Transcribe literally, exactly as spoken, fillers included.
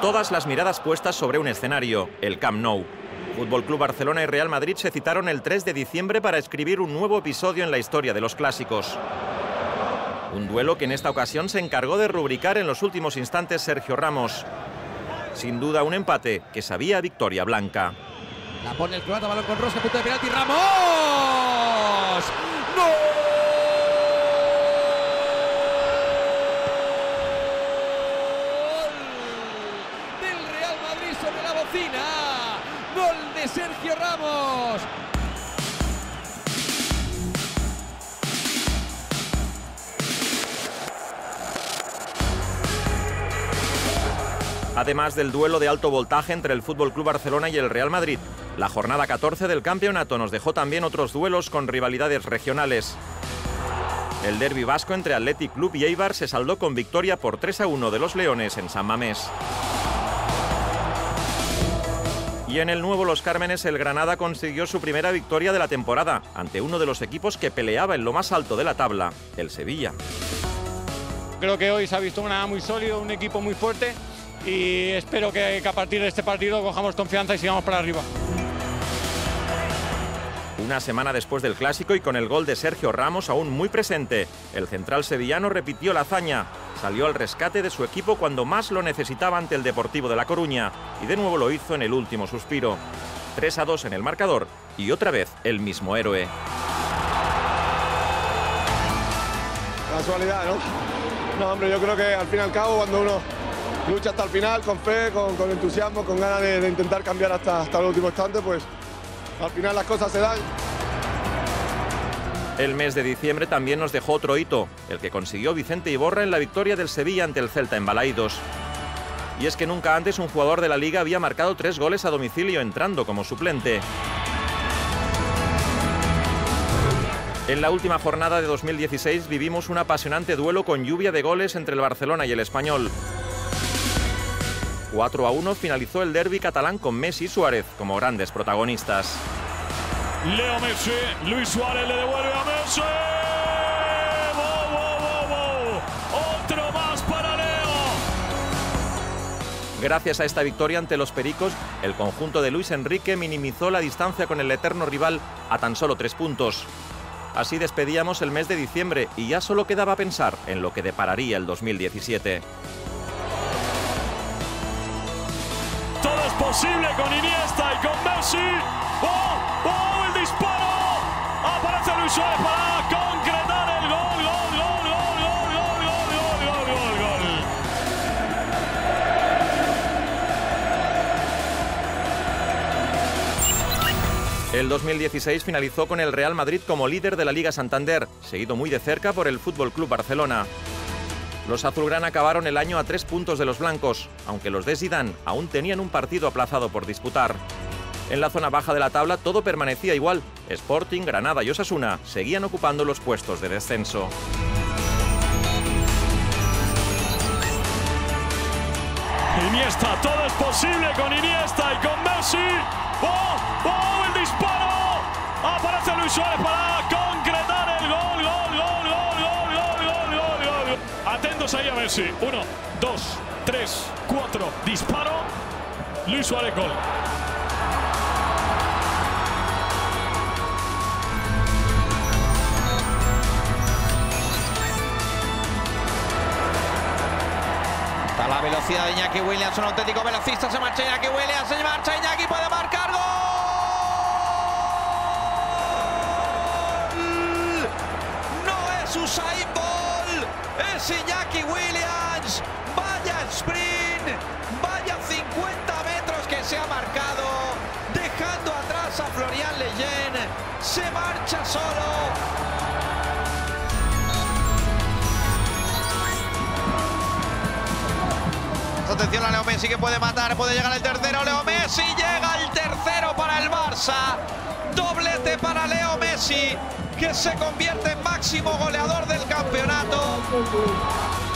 todas las miradas puestas sobre un escenario, el Camp Nou. Fútbol Club Barcelona y Real Madrid se citaron el tres de diciembre para escribir un nuevo episodio en la historia de los clásicos. Un duelo que en esta ocasión se encargó de rubricar en los últimos instantes Sergio Ramos. Sin duda un empate que sabía a victoria blanca. La pone el croata, balón con Rosca, punto de penalti, ¡Ramos! ¡Gol! Del Real Madrid sobre la bocina. ¡Gol de Sergio Ramos! Además del duelo de alto voltaje entre el Fútbol Club Barcelona y el Real Madrid, la jornada catorce del campeonato nos dejó también otros duelos con rivalidades regionales. El derbi vasco entre Athletic Club y Eibar se saldó con victoria por tres a uno de los Leones en San Mamés. Y en el Nuevo Los Cármenes, el Granada consiguió su primera victoria de la temporada ante uno de los equipos que peleaba en lo más alto de la tabla, el Sevilla. Creo que hoy se ha visto una muy sólido, un equipo muy fuerte. Y espero que, que a partir de este partido cojamos confianza y sigamos para arriba. Una semana después del clásico y con el gol de Sergio Ramos aún muy presente, el central sevillano repitió la hazaña. Salió al rescate de su equipo cuando más lo necesitaba ante el Deportivo de La Coruña y de nuevo lo hizo en el último suspiro. tres a dos en el marcador y otra vez el mismo héroe. Casualidad, ¿no? No, hombre, yo creo que al fin y al cabo cuando uno lucha hasta el final, con fe, con, con entusiasmo, con ganas de, de intentar cambiar hasta, hasta el último instante, pues al final las cosas se dan. El mes de diciembre también nos dejó otro hito, el que consiguió Vicente Iborra en la victoria del Sevilla ante el Celta en Balaídos. Y es que nunca antes un jugador de la Liga había marcado tres goles a domicilio entrando como suplente. En la última jornada de dos mil dieciséis vivimos un apasionante duelo con lluvia de goles entre el Barcelona y el Español. cuatro a uno finalizó el derbi catalán con Messi y Suárez como grandes protagonistas. Leo Messi, Luis Suárez le devuelve a Messi. ¡Wow, wow, wow, wow! ¡Otro más para Leo! Gracias a esta victoria ante los Pericos, el conjunto de Luis Enrique minimizó la distancia con el eterno rival a tan solo tres puntos. Así despedíamos el mes de diciembre y ya solo quedaba pensar en lo que depararía el dos mil diecisiete. Todo es posible con Iniesta y con Messi. ¡Oh! ¡Oh! ¡El disparo! Aparece Luis Suárez para concretar el gol. ¡Gol, gol, gol, gol, gol, gol, gol, gol, gol! El dos mil dieciséis finalizó con el Real Madrid como líder de la Liga Santander, seguido muy de cerca por el Fútbol Club Barcelona. Los azulgrana acabaron el año a tres puntos de los blancos, aunque los de Zidane aún tenían un partido aplazado por disputar. En la zona baja de la tabla todo permanecía igual. Sporting, Granada y Osasuna seguían ocupando los puestos de descenso. Iniesta, todo es posible con Iniesta y con Messi. ¡Oh! ¡Oh! ¡El disparo! Aparece Luis Suárez para concretar el gol. ¡Gol, gol, gol, gol, gol, gol, gol, gol! Atentos ahí a Messi. Uno, dos, tres, cuatro. Disparo. Luis Suárez, gol. Está la velocidad de Iñaki Williams, un auténtico velocista. Se marcha Iñaki Williams, se marcha Iñaki, puede marcar gol. No es Usain Bolt, es Iñaki Williams. Vaya sprint, vaya cincuenta metros que se ha marcado, dejando atrás a Florian Lejeune. Se marcha solo. Atención a Leo Messi que puede matar, puede llegar el tercero. Leo Messi, llega el tercero para el Barça. Doblete para Leo Messi, que se convierte en máximo goleador del campeonato.